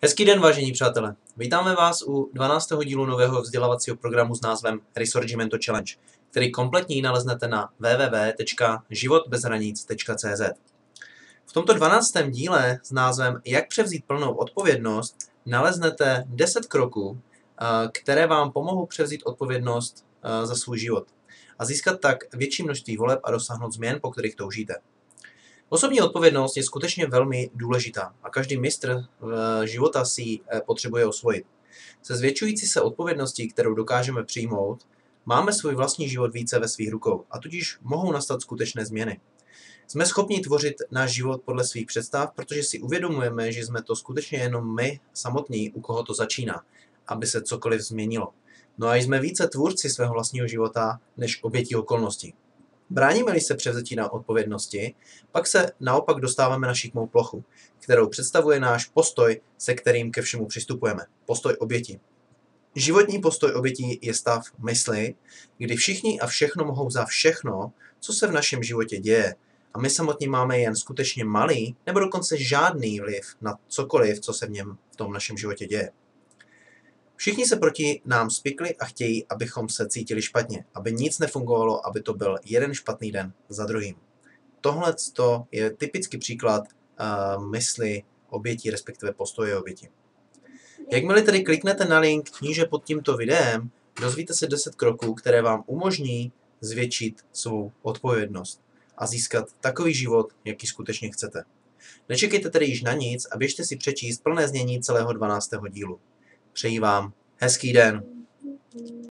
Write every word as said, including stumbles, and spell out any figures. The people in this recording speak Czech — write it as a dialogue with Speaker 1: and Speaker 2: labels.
Speaker 1: Hezký den, vážení přátelé. Vítáme vás u dvanáctého dílu nového vzdělávacího programu s názvem Resorgimento Challenge, který kompletní naleznete na w w w tečka život bez hranic tečka c z. V tomto dvanáctém díle s názvem Jak převzít plnou odpovědnost naleznete deset kroků, které vám pomohou převzít odpovědnost za svůj život a získat tak větší množství voleb a dosáhnout změn, po kterých toužíte. Osobní odpovědnost je skutečně velmi důležitá a každý mistr života si ji potřebuje osvojit. Se zvětšující se odpovědností, kterou dokážeme přijmout, máme svůj vlastní život více ve svých rukou a tudíž mohou nastat skutečné změny. Jsme schopni tvořit náš život podle svých představ, protože si uvědomujeme, že jsme to skutečně jenom my samotní, u koho to začíná, aby se cokoliv změnilo. No a jsme více tvůrci svého vlastního života než obětí okolností. Bráníme-li se převzetí na odpovědnosti, pak se naopak dostáváme na šikmou plochu, kterou představuje náš postoj, se kterým ke všemu přistupujeme. Postoj oběti. Životní postoj obětí je stav mysli, kdy všichni a všechno mohou za všechno, co se v našem životě děje, a my samotní máme jen skutečně malý nebo dokonce žádný vliv na cokoliv, co se v něm v tom našem životě děje. Všichni se proti nám spikli a chtějí, abychom se cítili špatně, aby nic nefungovalo, aby to byl jeden špatný den za druhým. Tohle je typický příklad uh, mysli obětí, respektive postoje oběti. Jakmile tedy kliknete na link níže pod tímto videem, dozvíte se deset kroků, které vám umožní zvětšit svou odpovědnost a získat takový život, jaký skutečně chcete. Nečekejte tedy již na nic a běžte si přečíst plné znění celého dvanáctého dílu. Přeji vám hezký den.